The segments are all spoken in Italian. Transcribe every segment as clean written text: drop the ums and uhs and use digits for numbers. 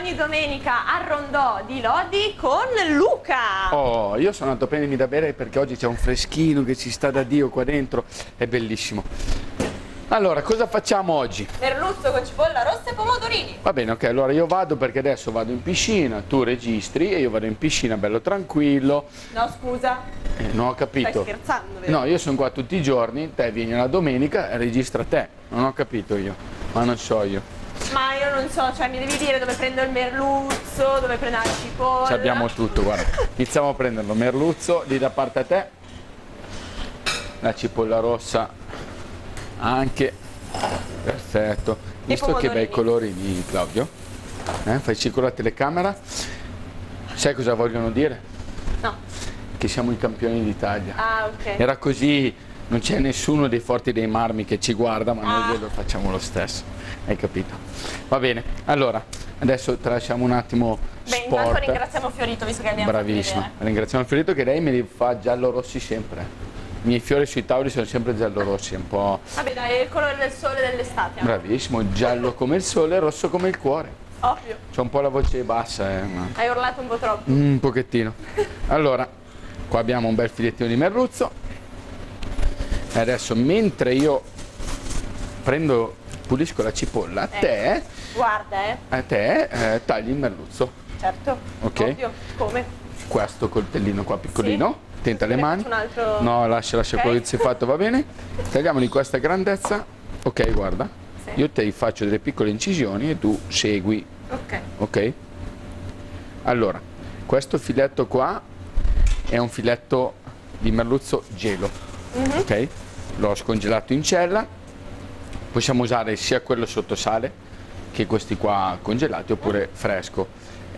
ogni domenica al rondò di Lodi con Luca. Oh, io sono andato a prendermi da bere perché oggi c'è un freschino che ci sta da Dio qua dentro, è bellissimo. Allora, cosa facciamo oggi? Merluzzo con cipolla rossa e pomodorini. Va bene, ok, allora io vado perché adesso vado in piscina, tu registri e io vado in piscina bello tranquillo. No, scusa. Non ho capito. Stai scherzando, vero? No, io sono qua tutti i giorni, te vieni la domenica e registra te. Non ho capito io, ma non so io. Ma io non so, cioè mi devi dire dove prendo il merluzzo, dove prendo la cipolla. Ci abbiamo tutto, guarda. Iniziamo a prenderlo. Merluzzo, lì da parte a te. La cipolla rossa anche. Perfetto. Visto che bei colori lì, Claudio. Fai con la telecamera. Sai cosa vogliono dire? No. Che siamo i campioni d'Italia. Ah, ok. Era così, non c'è nessuno dei forti dei marmi che ci guarda, ma noi lo facciamo lo stesso. Hai capito? Va bene, allora, adesso tralasciamo un attimo sport. Intanto ringraziamo Fiorito, visto che abbiamo Bravissimo, ringraziamo Fiorito che lei me li fa giallo-rossi sempre. I miei fiori sui tavoli sono sempre giallo-rossi, un po'... Vabbè dai, è il colore del sole dell'estate. Bravissimo, giallo come il sole, rosso come il cuore. Ovvio. C'ho un po' la voce bassa, ma... Hai urlato un po' troppo. Un pochettino. Allora, qua abbiamo un bel filettino di merluzzo. E adesso, mentre io pulisco la cipolla, a te... Guarda, A te tagli il merluzzo. Certo. Ok. Ovvio. Come? Questo coltellino qua piccolino. Tenta le mani. Un altro... No, lascia quello che si è fatto, va bene. Tagliamolo di questa grandezza. Ok, guarda. Sì. Io ti faccio delle piccole incisioni e tu segui. Ok. Ok? Allora, questo filetto qua è un filetto di merluzzo gelo. Ok? L'ho scongelato in cella. Possiamo usare sia quello sotto sale che questi qua congelati oppure fresco.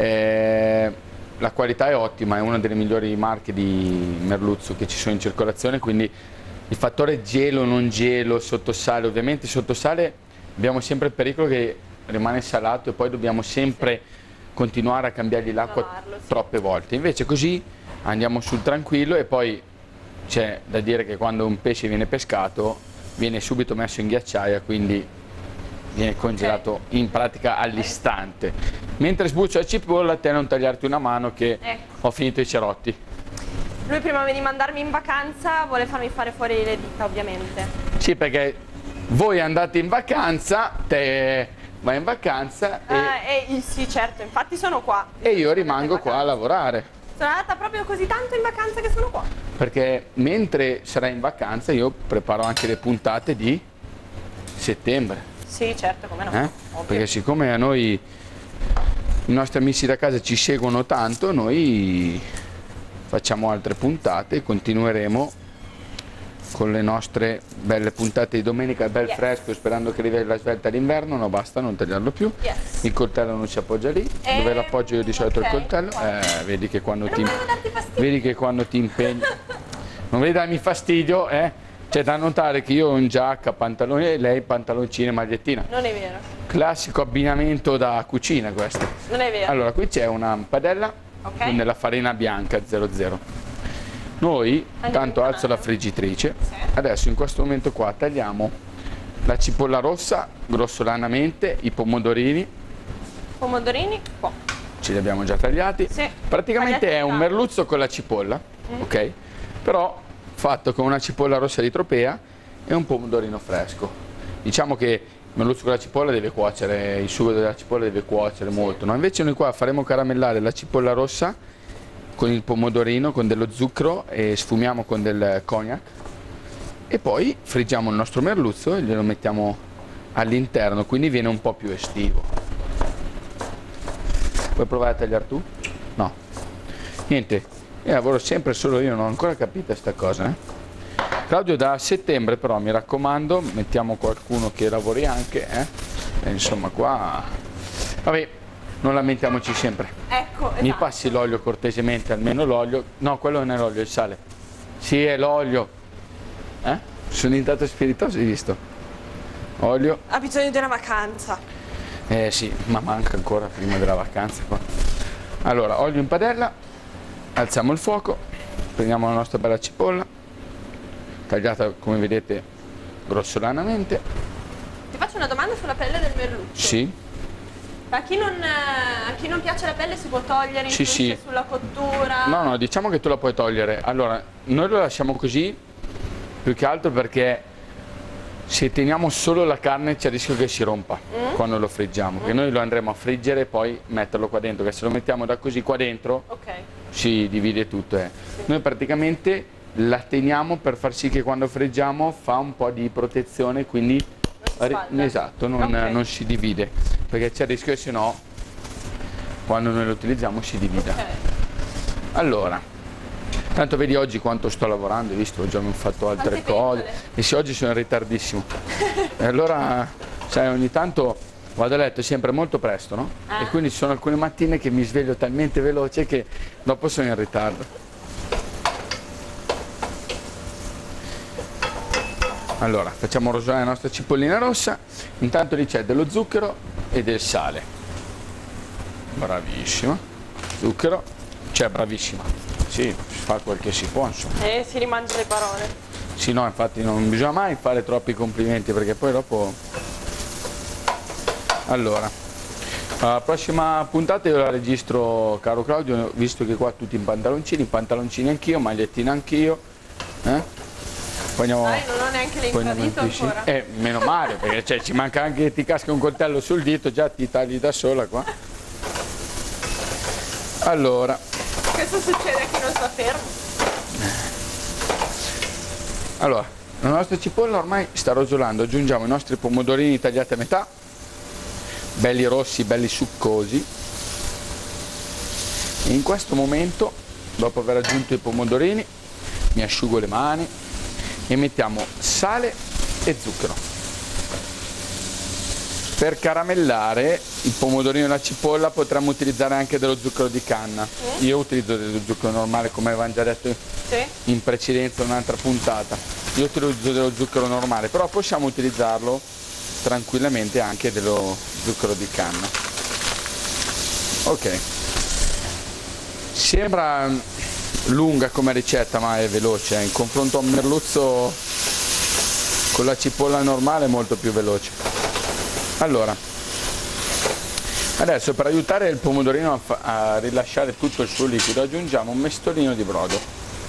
La qualità è ottima, è una delle migliori marche di merluzzo che ci sono in circolazione, quindi il fattore gelo, non gelo, sottosale, ovviamente sottosale abbiamo sempre il pericolo che rimane salato e poi dobbiamo sempre continuare a cambiargli l'acqua troppe volte, invece così andiamo sul tranquillo e poi c'è da dire che quando un pesce viene pescato viene subito messo in ghiacciaia, quindi viene congelato in pratica all'istante. Mentre sbuccio la cipolla, a te non tagliarti una mano che ho finito i cerotti. Lui prima di mandarmi in vacanza vuole farmi fare fuori le dita, ovviamente. Sì, perché voi andate in vacanza, te vai in vacanza sì, certo, infatti sono qua. e io rimango qua a lavorare. Sono andata proprio così tanto in vacanza che sono qua. Perché mentre sarai in vacanza io preparo anche le puntate di settembre. Sì, certo, come no. Perché siccome a noi i nostri amici da casa ci seguono tanto, noi facciamo altre puntate e continueremo con le nostre belle puntate di domenica, bel fresco, sperando che arrivi la svelta d'inverno. No, basta, non tagliarlo più. Il coltello non si appoggia lì. Dove l'appoggio io di solito il coltello? Vedi che quando ti impegni non vedi darmi fastidio, C'è da notare che io ho in giacca, pantaloni e lei pantaloncini e magliettina. Non è vero. Classico abbinamento da cucina questo. Non è vero. Allora, qui c'è una padella con della farina bianca 00. Noi, tanto alzo la friggitrice, adesso in questo momento qua tagliamo la cipolla rossa grossolanamente, i pomodorini. Pomodorini qua. Ce li abbiamo già tagliati. Sì. Praticamente è un merluzzo con la cipolla, ok? Però fatto con una cipolla rossa di Tropea e un pomodorino fresco. Diciamo che il merluzzo con la cipolla deve cuocere, il sugo della cipolla deve cuocere molto, no? Invece noi qua faremo caramellare la cipolla rossa con il pomodorino, con dello zucchero e sfumiamo con del cognac e poi friggiamo il nostro merluzzo e glielo mettiamo all'interno, quindi viene un po' più estivo. Vuoi provare a tagliare tu? No. Niente. Io lavoro sempre solo io, non ho ancora capito sta cosa. Claudio da settembre però, mi raccomando, mettiamo qualcuno che lavori anche, E insomma qua, vabbè, non lamentiamoci sempre. Ecco, Mi passi l'olio cortesemente, almeno l'olio, no quello non è l'olio, è il sale. Sì, è l'olio. Sono diventato spiritoso, hai visto? Olio. Ha bisogno di una vacanza. Sì, ma manca ancora prima della vacanza qua. Allora, olio in padella. Alziamo il fuoco, prendiamo la nostra bella cipolla, tagliata come vedete grossolanamente. Ti faccio una domanda sulla pelle del merluzzo. Sì. A chi non piace la pelle si può togliere, influisce sulla cottura? No, diciamo che tu la puoi togliere. Allora, noi lo lasciamo così, più che altro perché se teniamo solo la carne c'è il rischio che si rompa quando lo friggiamo. Che noi lo andremo a friggere e poi metterlo qua dentro, che se lo mettiamo da così qua dentro si divide tutto. Sì. Noi praticamente la teniamo per far sì che quando friggiamo fa un po' di protezione, quindi esatto, non si divide, perché c'è il rischio che se no quando noi lo utilizziamo si divida. Allora, tanto vedi oggi quanto sto lavorando, hai visto? Oggi abbiamo fatto altre cose e se oggi sono in ritardissimo. E allora, sai, ogni tanto vado a letto sempre molto presto, no? E quindi ci sono alcune mattine che mi sveglio talmente veloce che dopo sono in ritardo. Allora, facciamo rosolare la nostra cipollina rossa, intanto lì c'è dello zucchero e del sale. Bravissima. Zucchero, cioè bravissima. Sì, si fa quel che si può, insomma. Si rimangia le parole. Sì, no, infatti non bisogna mai fare troppi complimenti perché poi dopo... Allora, la prossima puntata io la registro, caro Claudio, visto che qua tutti in pantaloncini anch'io, magliettina anch'io. Poi andiamo, non ho neanche l'ingradito ancora. Meno male, perché cioè, ci manca anche, ti casca un coltello sul dito, già ti tagli da sola qua. Allora. Questo succede a chi non sta fermo. Allora, la nostra cipolla ormai sta rosolando, aggiungiamo i nostri pomodorini tagliati a metà, belli rossi, belli succosi. E in questo momento, dopo aver aggiunto i pomodorini, mi asciugo le mani e mettiamo sale e zucchero. Per caramellare il pomodorino e la cipolla potremmo utilizzare anche dello zucchero di canna. Io utilizzo dello zucchero normale, come avevamo già detto in precedenza in un'altra puntata. Io utilizzo dello zucchero normale, però possiamo utilizzarlo tranquillamente anche dello zucchero di canna. Ok. Sembra lunga come ricetta, ma è veloce. In confronto a un merluzzo con la cipolla normale è molto più veloce. Allora, adesso per aiutare il pomodorino a rilasciare tutto il suo liquido aggiungiamo un mestolino di brodo.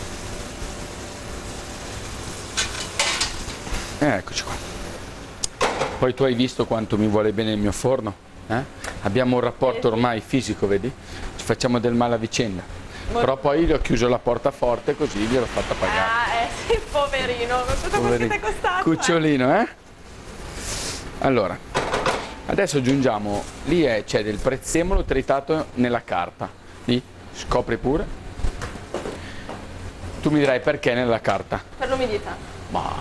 Eccoci qua. Poi tu hai visto quanto mi vuole bene il mio forno? Abbiamo un rapporto ormai fisico, vedi? Ci facciamo del male a vicenda. Però poi gli ho chiuso la porta forte così gliel'ho fatta pagare. Sì, poverino, tutto questo ti è costato. Cucciolino, Allora, adesso aggiungiamo, lì c'è del prezzemolo tritato nella carta. Lì, scopri pure. Tu mi dirai perché nella carta? Per l'umidità. Ma,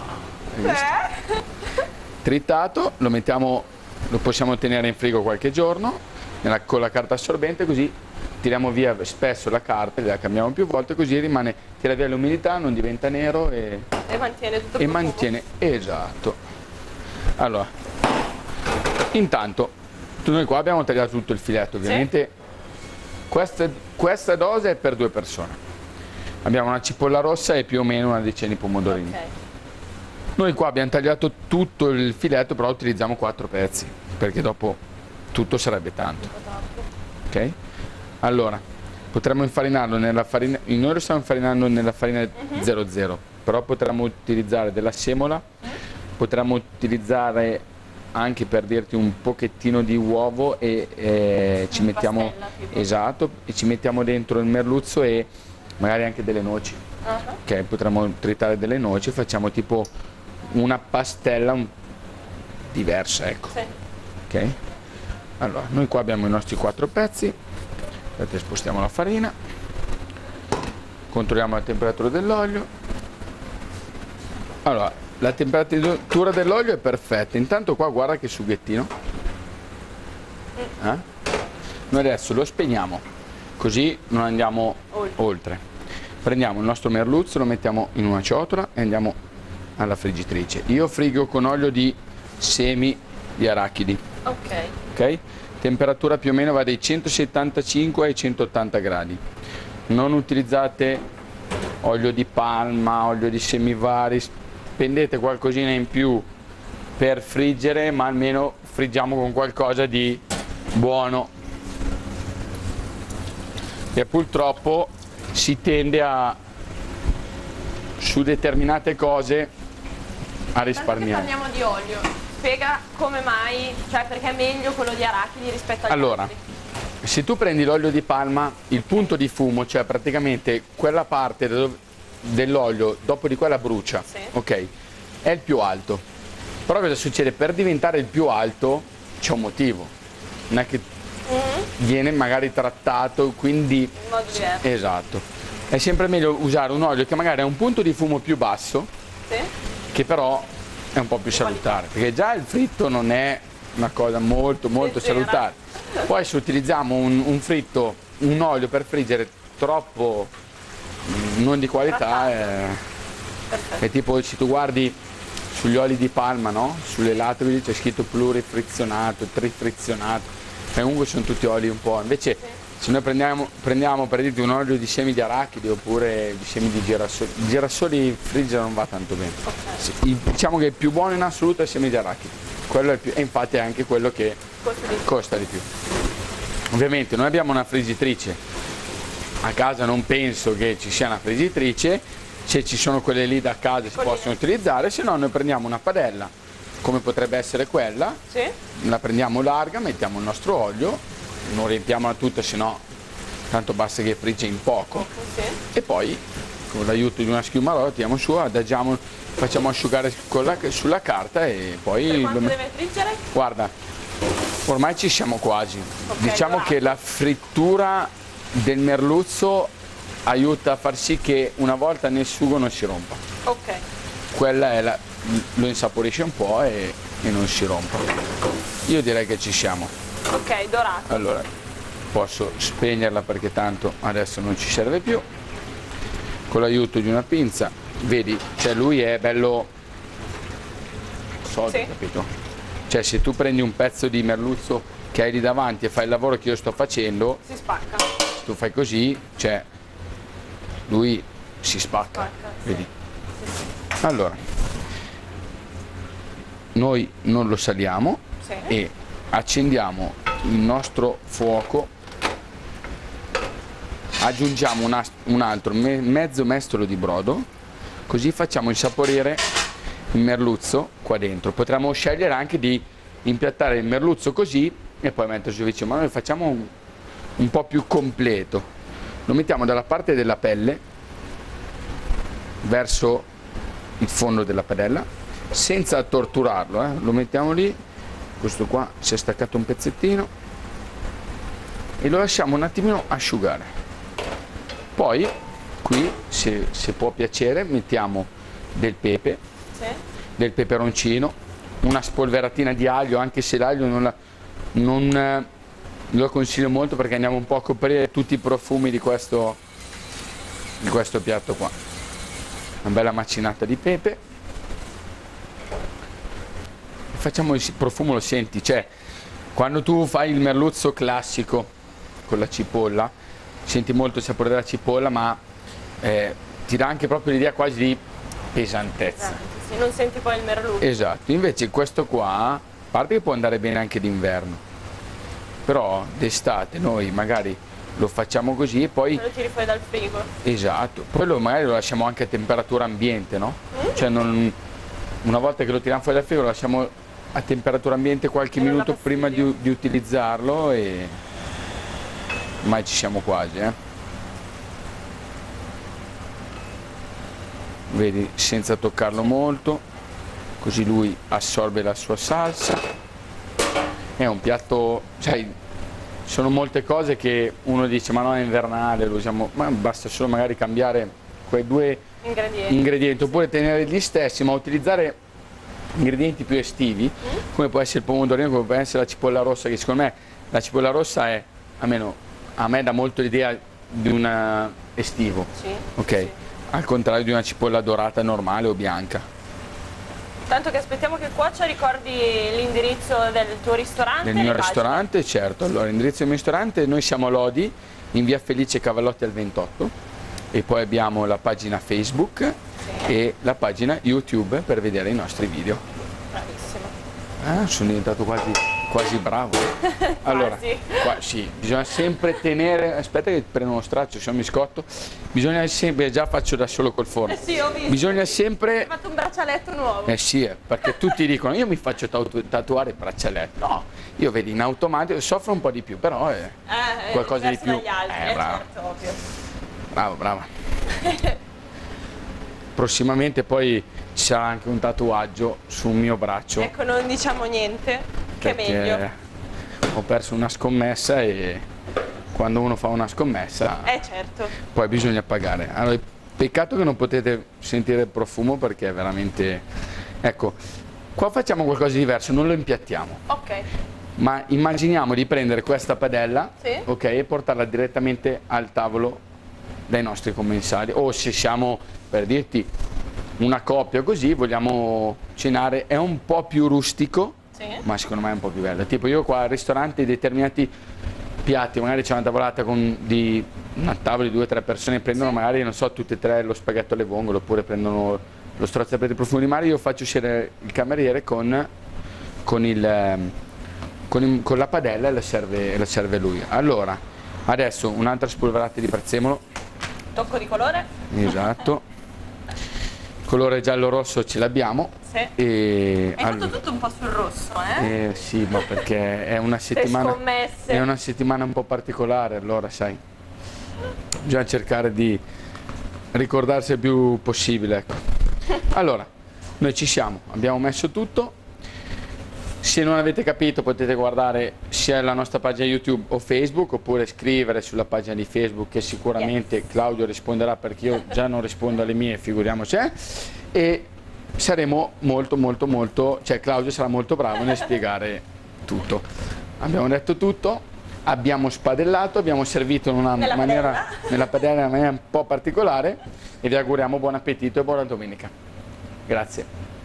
tritato, lo possiamo tenere in frigo qualche giorno, con la carta assorbente, così tiriamo via spesso la carta, la cambiamo più volte, così tira via l'umidità, non diventa nero e mantiene tutto il mantiene, esatto. Allora, intanto noi qua abbiamo tagliato tutto il filetto, ovviamente questa dose è per 2 persone. Abbiamo una cipolla rossa e più o meno una decina di pomodorini. Noi qua abbiamo tagliato tutto il filetto, però utilizziamo 4 pezzi, perché dopo tutto sarebbe tanto. Ok? Allora, potremmo infarinarlo nella farina, noi lo stiamo infarinando nella farina 00, però potremmo utilizzare della semola, potremmo utilizzare anche, per dirti, un pochettino di uovo e ci mettiamo, esatto, e ci mettiamo dentro il merluzzo e magari anche delle noci. Ok, potremmo tritare delle noci, facciamo tipo una pastella diversa, ecco. Ok? Allora, noi qua abbiamo i nostri 4 pezzi. Aspetta, spostiamo la farina, controlliamo la temperatura dell'olio. Allora, la temperatura dell'olio è perfetta, intanto qua guarda che sughettino. Noi adesso lo spegniamo, così non andiamo oltre. Prendiamo il nostro merluzzo, lo mettiamo in una ciotola e andiamo alla friggitrice. Io frigo con olio di semi di arachidi. Ok? Temperatura più o meno va dai 175 ai 180 gradi. Non utilizzate olio di palma, olio di semi vari, spendete qualcosina in più per friggere, ma almeno friggiamo con qualcosa di buono. E purtroppo si tende a, su determinate cose, a risparmiare. Parliamo di olio, spiega come mai, cioè perché è meglio quello di arachidi rispetto agli Allora, altri. se tu prendi l'olio di palma, il punto di fumo, cioè praticamente quella parte dell'olio dopo di quella brucia, Sì. ok, è il più alto. Però cosa succede? Per diventare il più alto c'è un motivo, non è che viene magari trattato, quindi In modo diverso. esatto. È sempre meglio usare un olio che magari ha un punto di fumo più basso, Sì? che però è un po' più salutare, perché già il fritto non è una cosa molto Leggera. salutare. Poi se utilizziamo un fritto, un olio per friggere troppo non di qualità, è tipo, se tu guardi sugli oli di palma, no? Sulle latte c'è scritto plurifrizionato, trifrizionato, comunque sono tutti oli un po', invece se noi prendiamo per dirti un olio di semi di arachidi oppure di semi di girasoli, i girasoli friggere non va tanto bene. Diciamo che il più buono in assoluto è il semi di arachidi, quello è il più, e infatti è anche quello che costa di più. Ovviamente noi abbiamo una friggitrice, a casa non penso che ci sia una friggitrice, se ci sono quelle lì da casa si possono utilizzare, se no noi prendiamo una padella, come potrebbe essere quella, Sì? la prendiamo larga, mettiamo il nostro olio, non riempiamola tutta, se no tanto basta che frigge in poco, Sì. e poi con l'aiuto di una schiuma la tiriamo su, adagiamo, facciamo asciugare sulla carta e poi Per quanto deve friggere? guarda, ormai ci siamo quasi. Diciamo dorato. che la frittura del merluzzo aiuta a far sì che una volta nel sugo non si rompa. Ok. Quella è lo insaporisce un po' e non si rompa. Io direi che ci siamo. Ok, dorato. Allora, posso spegnerla perché tanto adesso non ci serve più. Con l'aiuto di una pinza, vedi, cioè lui è bello solido, Sì. capito? Cioè se tu prendi un pezzo di merluzzo che hai lì davanti e fai il lavoro che io sto facendo, Si spacca. se tu fai così, cioè lui si spacca, Sì. vedi? Allora, noi non lo saliamo Sì. e accendiamo il nostro fuoco, aggiungiamo un altro mezzo mestolo di brodo, così facciamo insaporire il merluzzo qua dentro. Potremmo scegliere anche di impiattare il merluzzo così e poi metterci vicino, ma noi facciamo un po' più completo. Lo mettiamo dalla parte della pelle verso il fondo della padella senza torturarlo, lo mettiamo lì, questo qua si è staccato un pezzettino e lo lasciamo un attimino asciugare. Poi qui, se può piacere, mettiamo del pepe, Sì. del peperoncino, una spolveratina di aglio, anche se l'aglio non lo consiglio molto perché andiamo un po' a coprire tutti i profumi di questo piatto qua. Una bella macinata di pepe. Facciamo il profumo, lo senti, cioè quando tu fai il merluzzo classico con la cipolla, senti molto il sapore della cipolla, ma ti dà anche proprio l'idea quasi di pesantezza. Sì, non senti poi il merluzzo. Esatto, invece questo qua, a parte che può andare bene anche d'inverno, però d'estate noi magari lo facciamo così e poi... Lo tiri fuori dal frigo. Esatto, poi magari lo lasciamo anche a temperatura ambiente, no? Cioè una volta che lo tiriamo fuori dal frigo lo lasciamo a temperatura ambiente qualche minuto prima di utilizzarlo e ormai ci siamo quasi, Vedi, senza toccarlo molto, così lui assorbe la sua salsa. È un piatto, cioè, sono molte cose che uno dice ma no, è invernale, lo usiamo, ma basta solo magari cambiare quei due ingredienti oppure tenere gli stessi ma utilizzare ingredienti più estivi, come può essere il pomodorino, come può essere la cipolla rossa, che secondo me la cipolla rossa è, almeno a me dà molto l'idea di un estivo, Sì. ok? Sì. Al contrario di una cipolla dorata normale o bianca. Tanto che aspettiamo che cuocia, ricordi l'indirizzo del tuo ristorante? Nel e mio le pagine? ristorante, certo, allora l'indirizzo del mio ristorante, noi siamo a Lodi, in via Felice Cavallotti al 28 e poi abbiamo la pagina Facebook e la pagina YouTube per vedere i nostri video. Bravissimo. Sono diventato quasi Quasi bravo. Allora, Quasi. qua, sì, bisogna sempre tenere, aspetta che prendo uno straccio, se no mi scotto. Bisogna sempre, già faccio da solo col forno. Sì, ho visto. Bisogna Hai sempre, fatto un braccialetto nuovo. sì, perché tutti dicono io mi faccio tatuare il braccialetto. No, io vedi in automatico, soffro un po' di più, però è qualcosa di diverso più. dagli altri, Bravo. certo, ovvio. Bravo, brava. Prossimamente poi ci sarà anche un tatuaggio sul mio braccio. Ecco, non diciamo niente, che è Perché meglio. ho perso una scommessa e quando uno fa una scommessa Certo. poi bisogna pagare. Allora, peccato che non potete sentire il profumo perché è veramente... Ecco, qua facciamo qualcosa di diverso, non lo impiattiamo, Ok. ma immaginiamo di prendere questa padella, Sì. ok, e portarla direttamente al tavolo dai nostri commensali. O se siamo, per dirti, una coppia così, vogliamo cenare, è un po' più rustico, Sì. ma secondo me è un po' più bello. Tipo io qua al ristorante determinati piatti, magari c'è una tavolata di una tavola di 2 o 3 persone, prendono magari, non so, tutte e tre lo spaghetto alle vongole oppure prendono lo strozzapetti profumo di mare. Io faccio uscire il cameriere con la padella e la serve lui. Allora, adesso un'altra spolverata di prezzemolo. Tocco di colore? Esatto. Colore giallo-rosso ce l'abbiamo. Sì. E Hai fatto tutto un po' sul rosso, sì, ma perché è una settimana, scommesse. è una settimana un po' particolare, allora sai, bisogna cercare di ricordarsi il più possibile, ecco. Allora, noi ci siamo, abbiamo messo tutto. Se non avete capito potete guardare sia la nostra pagina YouTube o Facebook, oppure scrivere sulla pagina di Facebook che sicuramente Claudio risponderà, perché io già non rispondo alle mie, figuriamoci. E saremo molto, cioè Claudio sarà molto bravo nel spiegare tutto. Abbiamo detto tutto, abbiamo spadellato, abbiamo servito in una maniera, nella padella in una maniera un po' particolare e vi auguriamo buon appetito e buona domenica. Grazie.